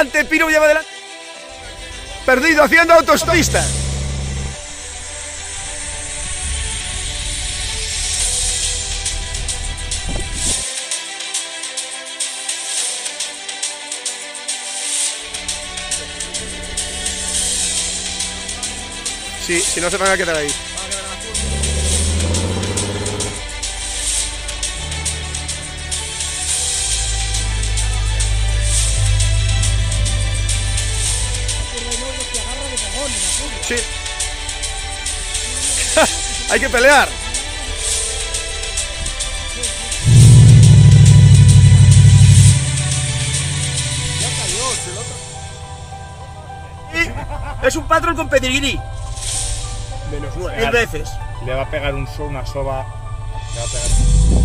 adelante, Pino lleva adelante. Perdido haciendo autostopista. Sí, si no se van a quedar ahí. Sí. Hay que pelear. Es un patrón con pedigrí. Menos 1000 veces. Le va a pegar una soba. Le va a pegar.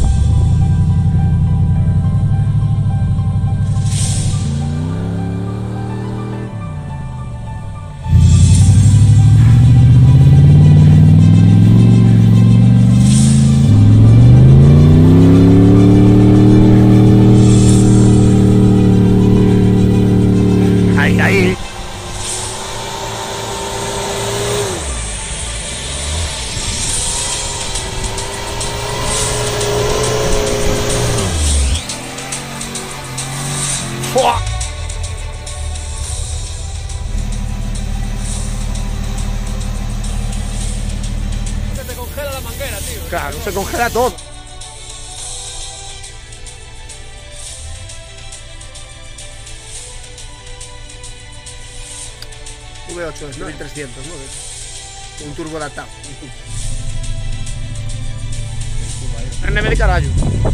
Ahí. ¡Fua! Se te congela la manguera, tío. Claro, se congela todo. V8 es 9300, ¿no? Un turbo adaptado. Prendeme de carajo.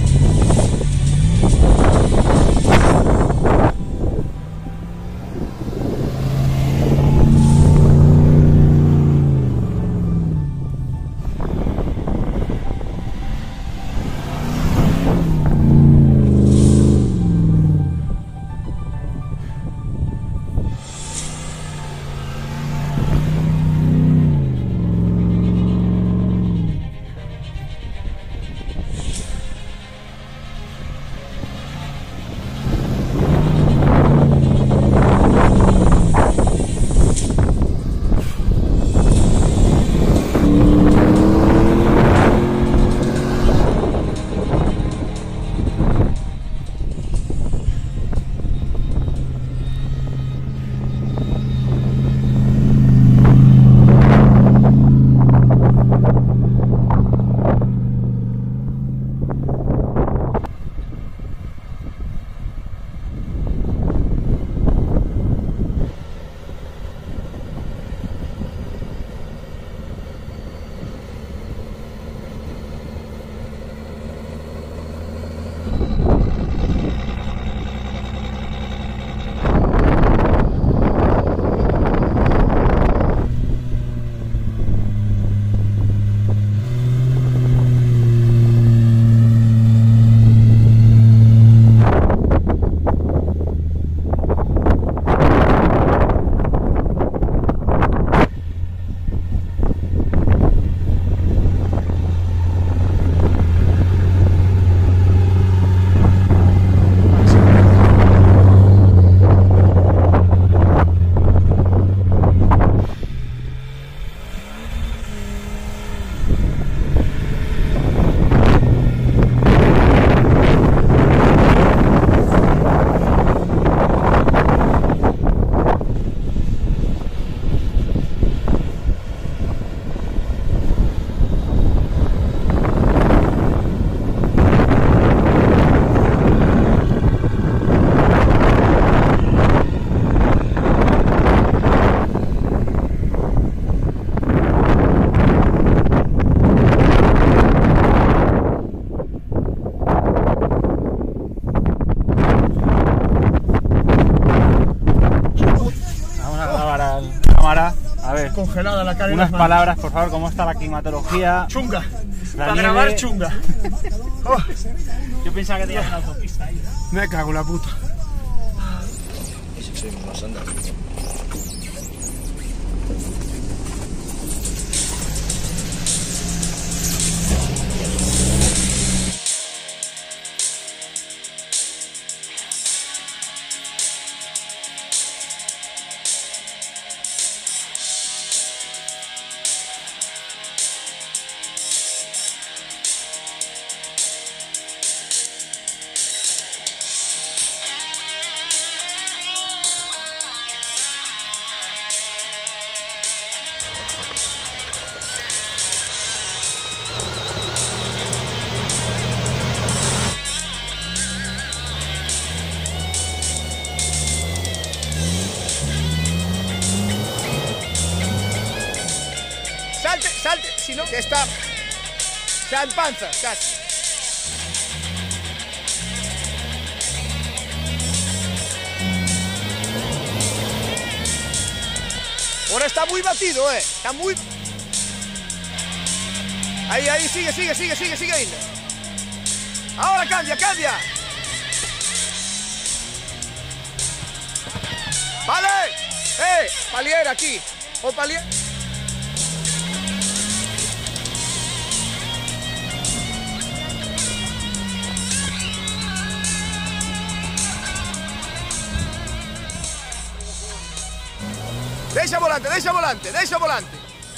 Congelada la cara. Unas palabras, por favor, ¿cómo está la climatología? Chunga. La Para nieve. grabar chunga. Oh. Yo pensaba que tenías una autopista ahí. Me cago en la puta. Eso soy más anda. casi, ¿no? Que está... Ya en panza, casi. Ahora está muy batido, Está muy... Ahí, sigue ahí. Ahora cambia. Vale. Palier aquí. O Palier. Deixa volante.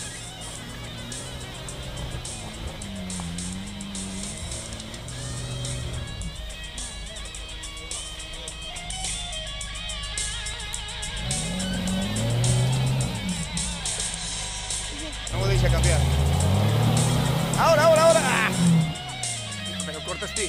No me deixa cambiar. Ahora. Ah. Me lo cortas ti.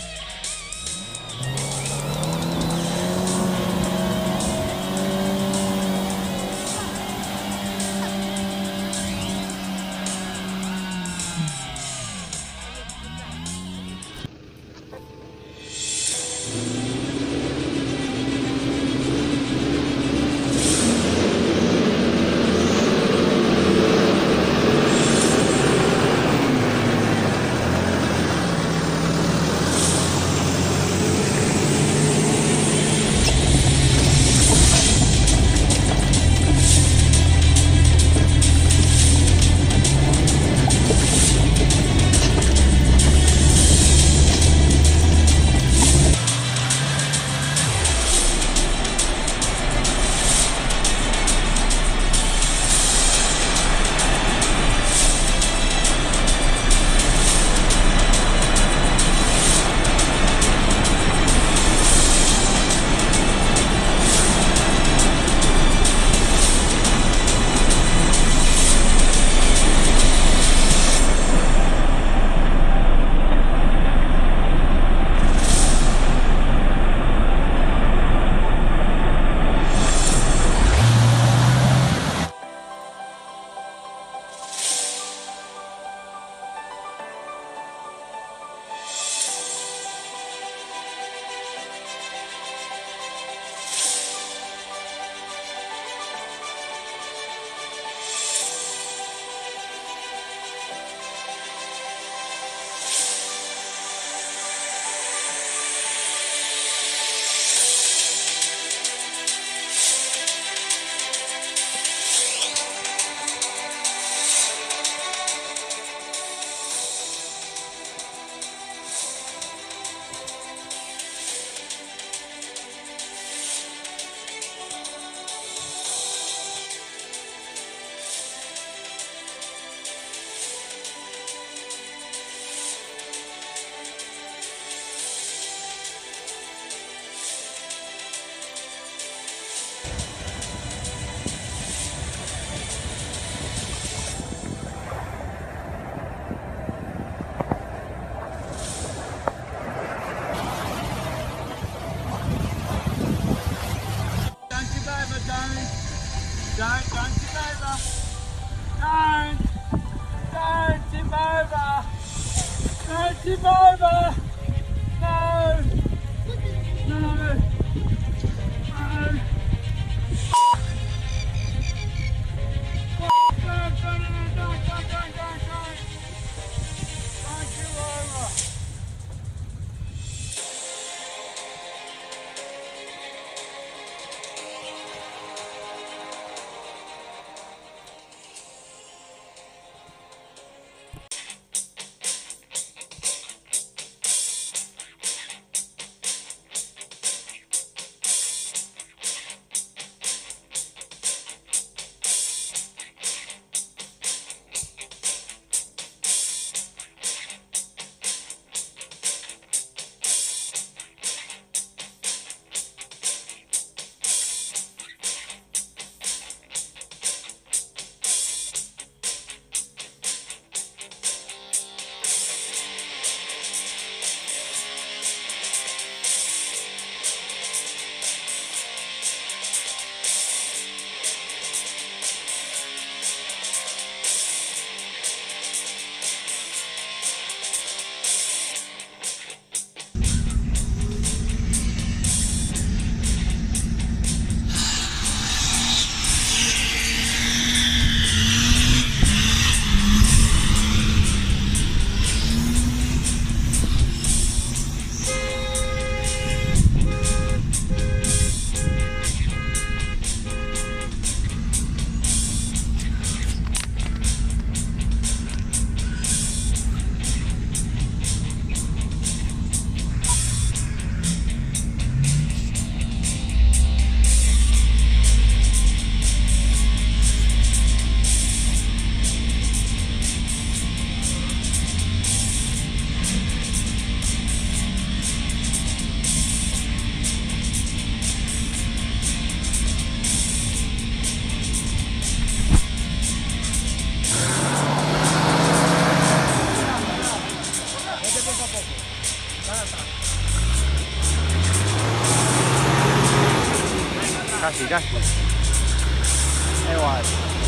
casi. Da igual.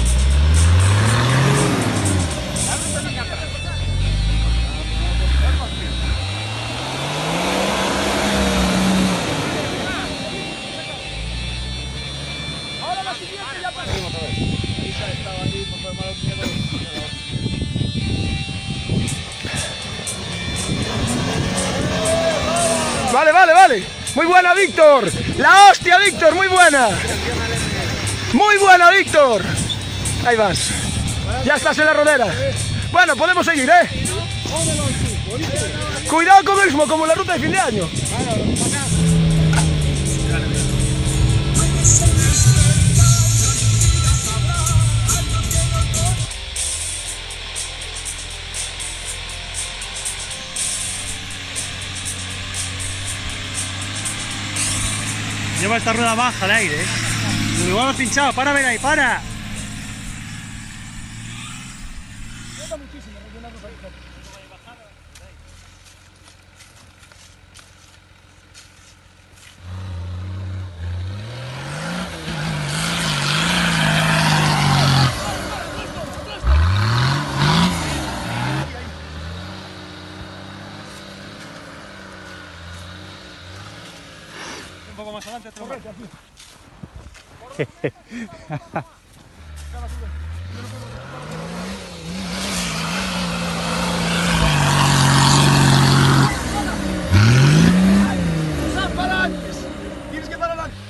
Ahora la siguiente ya pasa. Estaba ahí, no fue malo miedo. Vale, vale, vale. Muy buena, Víctor. La hostia, Víctor, muy buena. Muy buena, Víctor. Ahí vas. Ya estás en la rodera. Bueno, podemos seguir, ¿eh? Cuidado con el como en la ruta de fin de año. Lleva esta rueda baja al aire, ¿eh? Igual pinchado, para ver ahí, para. Un poco más adelante, otro más. Para antes. Tienes que parar antes.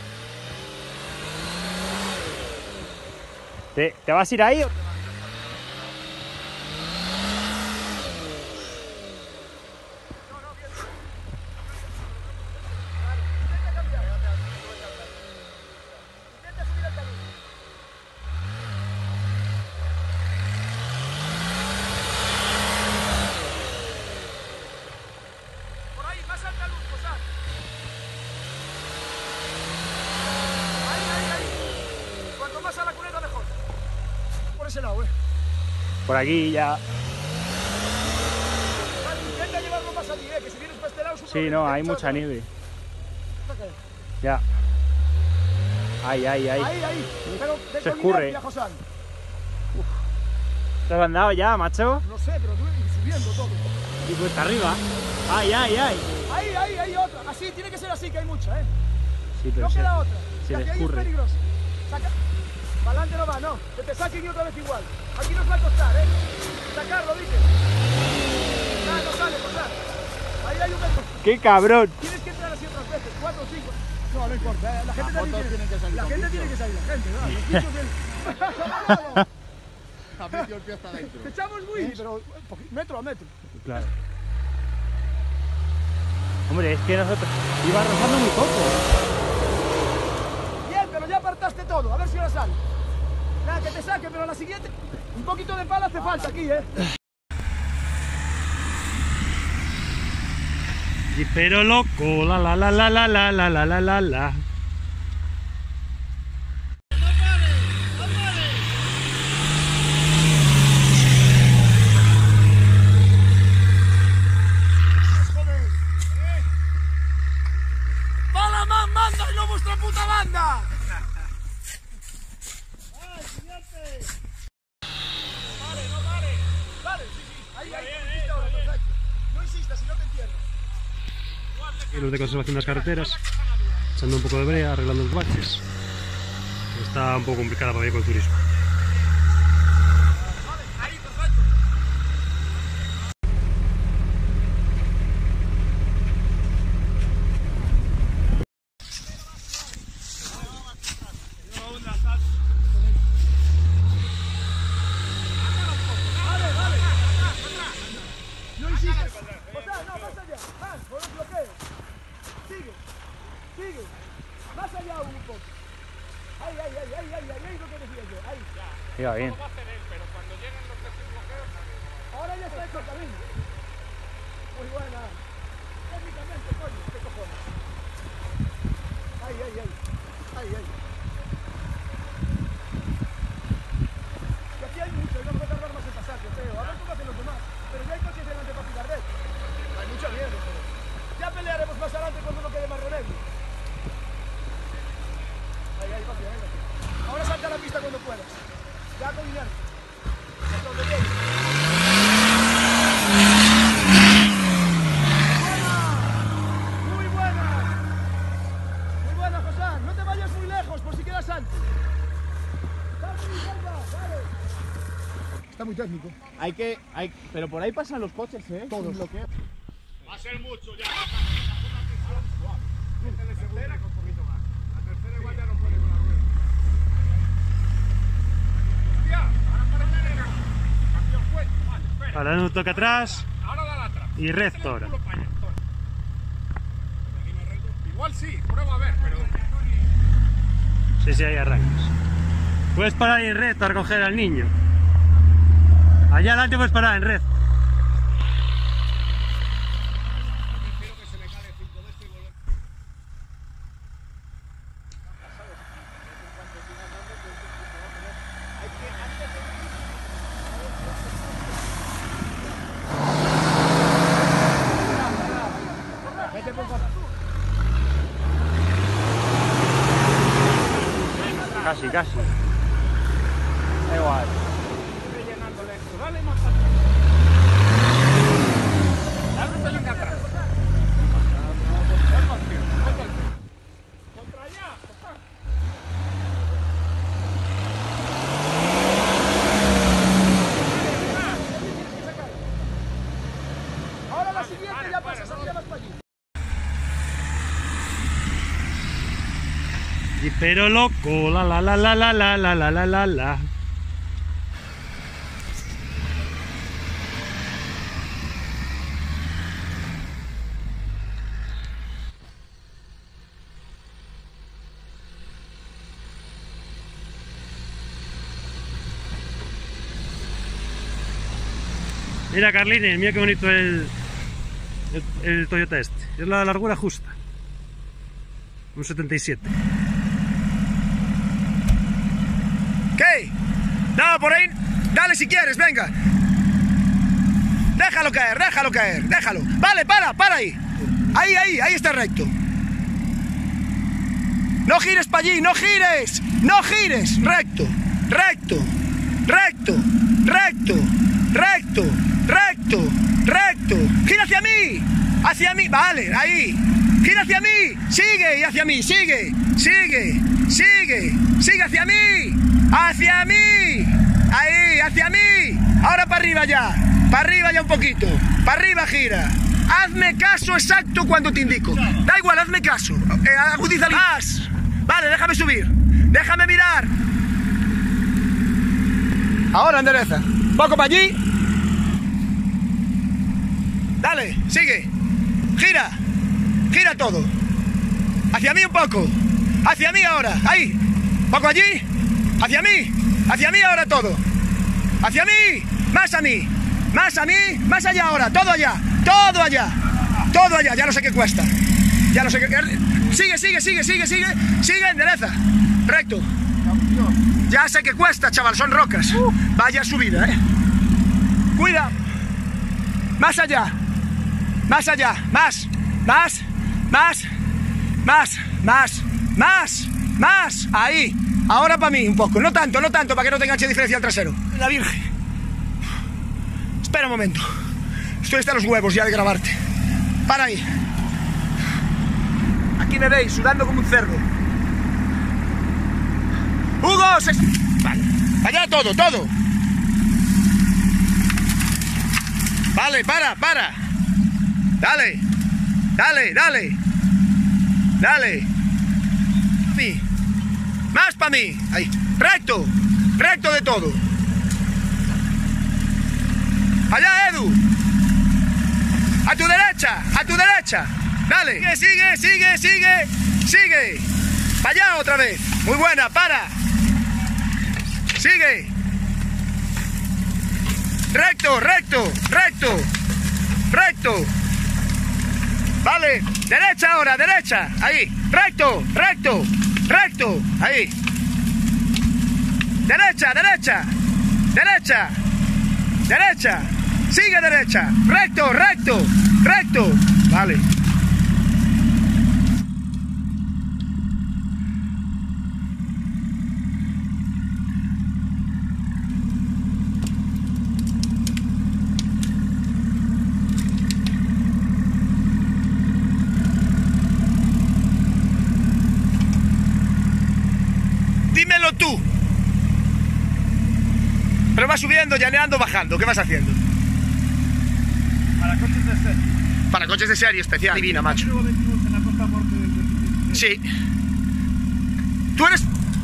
¿Te vas a ir ahí? Ese lado, Por aquí ya. Vale, intenta llevarlo más allí, que si vienes para este lado es un Sí, problema. no, hay mucha nieve. Ya. Ahí. Ahí. Pero Se escurre. ¿Te has andado ya, macho? No sé, pero subiendo todo. Y cuesta arriba. Ahí. Ahí, otra. Así, tiene que ser así, que hay mucha, Sí, pero no queda otra. se Que le aquí ahí es escurre. peligroso. Saca. Para adelante no va, no. Que te saquen y otra vez igual. Aquí nos va a costar, Sacarlo, dices. No sale, costar. Ahí hay un metro. ¡Qué cabrón! Tienes que entrar así otras veces, 4 o 5. No importa, la gente también tiene que salir. La gente tiene que salir, la gente, ¿no? Los bichos del... Ha metido el pie hasta adentro. Te echamos muy, pero metro a metro. Claro. Hombre, es que nosotros iba rozando muy poco. Bien, pero ya apartaste todo, a ver si ahora sale. Nada, que te saque, pero a la siguiente un poquito de pala hace falta aquí, Pero loco, la. ¡Pala más manda y no vuestra puta banda! Vale, sí, ahí, insiste ahora, perfecto. No insistas, si no te entierro. Y los de conservación de las carreteras, echando un poco de brea, arreglando los baches. Está un poco complicada para ir con el turismo. Ahí, perfecto. Vale. No insistas. O sea, no, más allá. Más, por el bloqueo. Sigue. Más allá un poco. Ahí, lo que decía yo. Ahí. Iba bien. Ahora ya está hecho el camino. Muy buena. Técnicamente, coño, qué cojones. Ahí. Y aquí hay mucho, y no puede tardar más en pasar, yo creo. A ver cómo hacen los demás. Pero ya hay coches delante para picar red. Hay mucha mierda, pero... Ya pelearemos más adelante cuando no quede más remedio. Ahí, papi. Muy buena, José. No te vayas muy lejos por si quedas antes. Está muy técnico. Pero por ahí pasan los coches, ¿eh? Todos. Va a ser mucho ya. Métele segunda con un poquito más. La tercera igual ya no puede con la rueda. Hostia, ahora para la campeón fuerte. Vale, espera. Ahora no toca atrás Ahora dale atrás. y recto ahora. Igual sí, prueba a ver, pero... Sí, ahí arrancas. Puedes parar en recto a recoger al niño. Allá adelante puedes parar en recto. Casi, casi. Da igual. Dale más atrás. Dale un pelín atrás. Contra allá. Ahora la siguiente ya pasas hacia más para allí. Y pero loco, la la la la la la la la la la la. Mira, Carlines, mira qué bonito el Toyota este. Es la largura justa. Un 77. ¿Qué? No, por ahí. Dale si quieres, venga. Déjalo caer, déjalo. Vale, para ahí. Ahí está recto. No gires para allí, no gires. Recto. Gira hacia mí. Vale, ahí. Gira hacia mí. Sigue hacia mí. Sigue hacia mí. Ahí, hacia mí. Ahora para arriba ya un poquito. Para arriba gira. Hazme caso exacto cuando te indico. Da igual, hazme caso. Agudiza más. Vale, déjame subir. Déjame mirar. Ahora endereza. Poco para allí. Dale, sigue. Gira todo. Hacia mí un poco. Hacia mí ahora. Ahí. Poco allí. Hacia mí ahora todo. Hacia mí. Más a mí. Más allá ahora. Todo allá. Ya no sé qué cuesta. Sigue. Endereza. Recto. Ya sé que cuesta, chaval. Son rocas. Vaya subida, Cuida. Más allá. Más. Ahí. Ahora para mí un poco. No tanto, para que no te enganche diferencial trasero. La Virgen. Espera un momento. Estoy hasta los huevos ya de grabarte. Para ahí. Aquí me veis sudando como un cerdo. ¡Hugo! Vale. Allá todo. Vale, para. Dale. Más para mí. Ahí. Recto de todo. Allá, Edu. A tu derecha. Dale. Sigue. Para allá otra vez. Muy buena, para. Sigue. Recto. Vale. Derecha ahora. Ahí. Recto. Ahí. Derecha. Sigue derecha. Recto. Vale. Pero vas subiendo, llaneando, bajando. ¿Qué vas haciendo? Para coches de serie. Para coches de serie especial. Divina, macho. Luego metimos en la costa norte del Sí. Tú eres...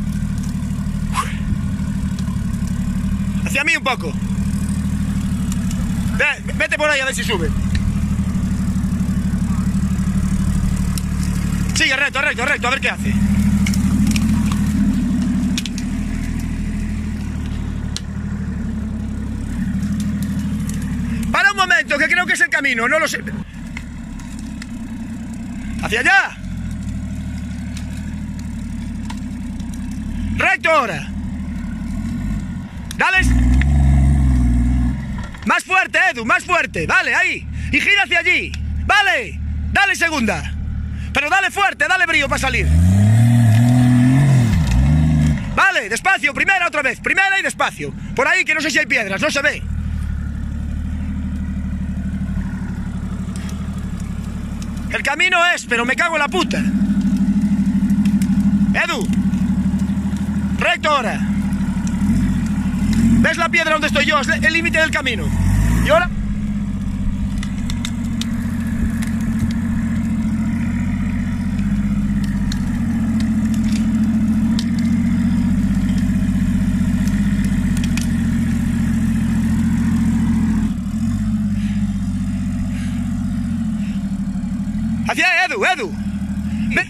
Hacia mí un poco. Vete por ahí a ver si sube. Sigue recto, recto, recto, a ver qué hace. Para un momento, que creo que es el camino, no lo sé. ¡Hacia allá! ¡Recto ahora! ¡Dale! ¡Más fuerte, Edu! ¡Más fuerte! ¡Vale, ahí! ¡Y gira hacia allí! ¡Vale! ¡Dale segunda! Pero dale fuerte, dale brío para salir. Vale, despacio, primera otra vez. Primera y despacio. Por ahí que no sé si hay piedras, no se ve. El camino es, pero me cago en la puta. Edu. Recto ahora. ¿Ves la piedra donde estoy yo? Es el límite del camino. Y ahora... Hacia Edu, Edu. Ven.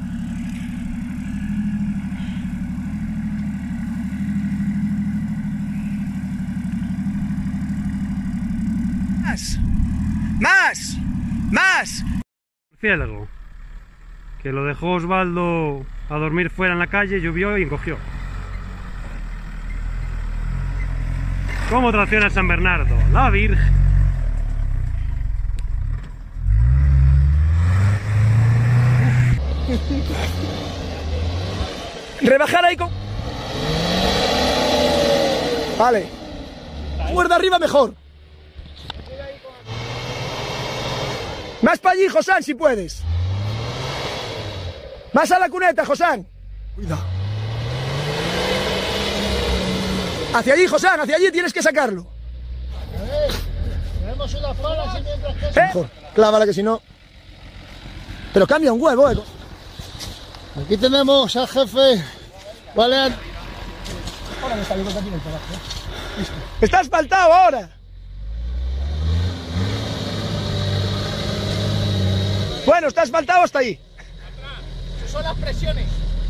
Más. Más. Más. Murciélago, que lo dejó Osvaldo a dormir fuera en la calle, llovió y encogió. ¿Cómo tracciona San Bernardo? La Virgen. Rebajar ahí con... Vale. Muerda arriba mejor. Más para allí, Josán, si puedes. Más a la cuneta, Josán. Cuidado. Hacia allí, Josán, hacia allí tienes que sacarlo. Tenemos unas palas y mientras que... Mejor, clávala que si no... Pero cambia un huevo, Aquí tenemos al jefe. Vale. Está asfaltado ahora. Bueno, está asfaltado hasta ahí. Esas son las presiones.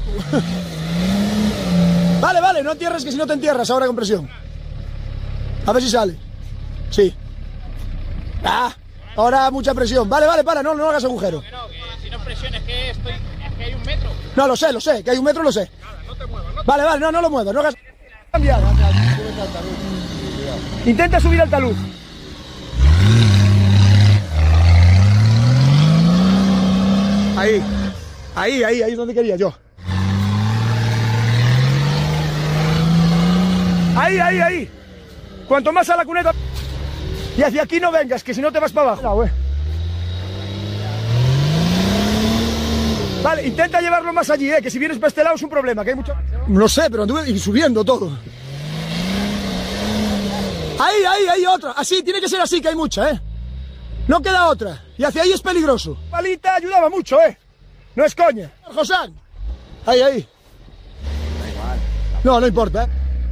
Vale, vale, no entierres que si no te entierras ahora con presión. A ver si sale. Sí. Ah, ahora mucha presión. Vale, vale, para, no hagas agujero. Que si no presiones que es que hay un metro. No, lo sé, que hay un metro, lo sé. No te muevas, Vale, vale, no lo muevas, no hagas... Cambiar. Intenta subir al talud. Ahí es donde quería yo. Ahí. Cuanto más a la cuneta... Y hacia aquí no vengas, que si no te vas para abajo. Vale, intenta llevarlo más allí, que si vienes para este lado es un problema, que hay mucho... No sé, pero anduve y subiendo todo. Ahí, otra. Así, tiene que ser así, que hay mucha, No queda otra. Y hacia ahí es peligroso. Palita ayudaba mucho, No es coña. Josán. Ahí. No importa,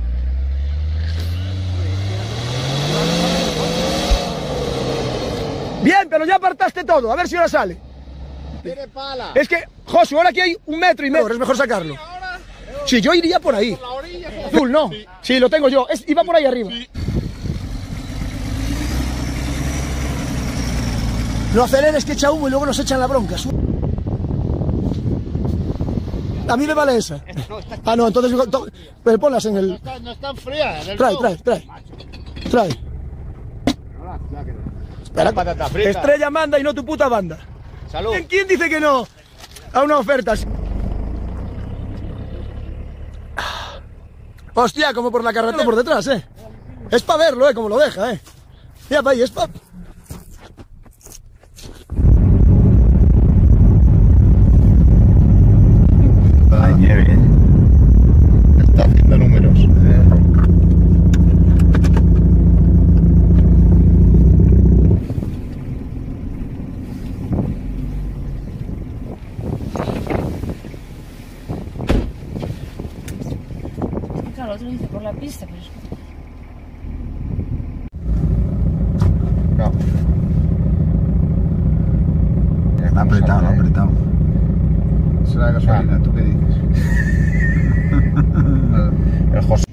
Bien, pero ya apartaste todo, a ver si ahora sale. Tiene pala. Es que, Josu, ahora aquí hay 1,5 metros, es mejor sacarlo. Sí, yo iría por ahí. Azul, ¿no? Sí, lo tengo yo. Iba por ahí arriba. Sí. No aceleres que echa humo y luego nos echan la bronca. A mí me vale esa. Ah, no, entonces... Pero ponlas en el... No están frías. Trae. Espera, Estrella manda y no tu puta banda. Salud. ¿Quién dice que no a una oferta? Hostia, como por la carretera por detrás, Es para verlo, como lo deja, Mira para ahí, es para... Hay nieve, Está haciendo números. apretado, apretado. Será gasolina, ¿tú qué dices? El José.